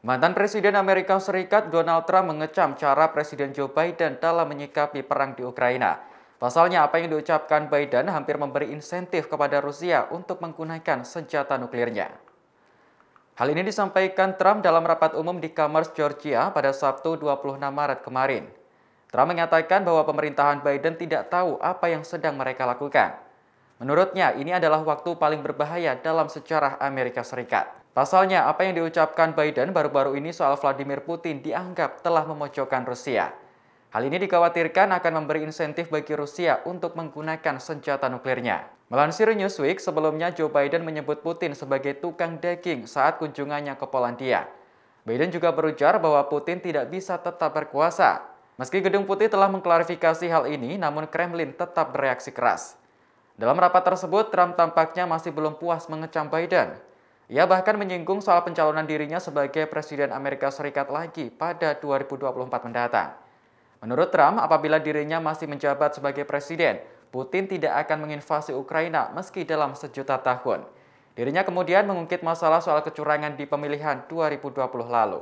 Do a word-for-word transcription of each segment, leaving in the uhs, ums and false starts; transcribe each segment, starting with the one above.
Mantan Presiden Amerika Serikat Donald Trump mengecam cara Presiden Joe Biden dalam menyikapi perang di Ukraina. Pasalnya, apa yang diucapkan Biden hampir memberi insentif kepada Rusia untuk menggunakan senjata nuklirnya. Hal ini disampaikan Trump dalam rapat umum di Commerce, Georgia pada Sabtu dua puluh enam Maret kemarin. Trump mengatakan bahwa pemerintahan Biden tidak tahu apa yang sedang mereka lakukan. Menurutnya, ini adalah waktu paling berbahaya dalam sejarah Amerika Serikat. Pasalnya, apa yang diucapkan Biden baru-baru ini soal Vladimir Putin dianggap telah memojokkan Rusia. Hal ini dikhawatirkan akan memberi insentif bagi Rusia untuk menggunakan senjata nuklirnya. Melansir Newsweek, sebelumnya Joe Biden menyebut Putin sebagai tukang daging saat kunjungannya ke Polandia. Biden juga berujar bahwa Putin tidak bisa tetap berkuasa. Meski Gedung Putih telah mengklarifikasi hal ini, namun Kremlin tetap bereaksi keras. Dalam rapat tersebut, Trump tampaknya masih belum puas mengecam Biden. Ia bahkan menyinggung soal pencalonan dirinya sebagai Presiden Amerika Serikat lagi pada dua ribu dua puluh empat mendatang. Menurut Trump, apabila dirinya masih menjabat sebagai presiden, Putin tidak akan menginvasi Ukraina meski dalam sejuta tahun. Dirinya kemudian mengungkit masalah soal kecurangan di pemilihan dua ribu dua puluh lalu.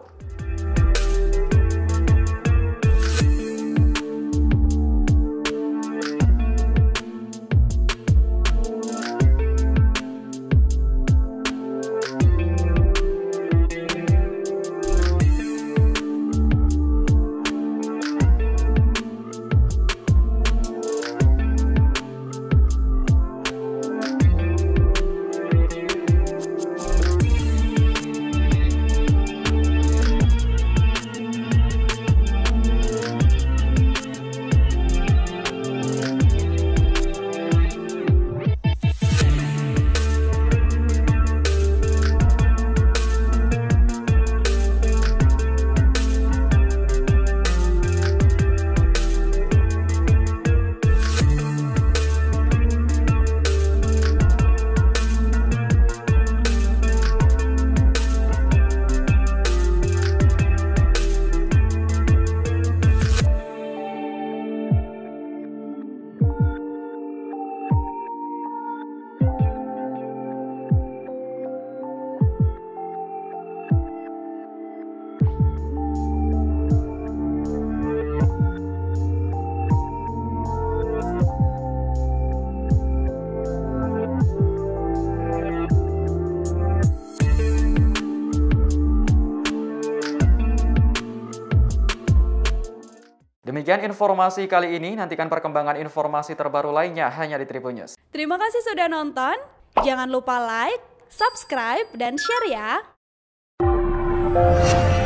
Demikian informasi kali ini, nantikan perkembangan informasi terbaru lainnya hanya di Tribun News. Terima kasih sudah nonton, jangan lupa like, subscribe, dan share ya!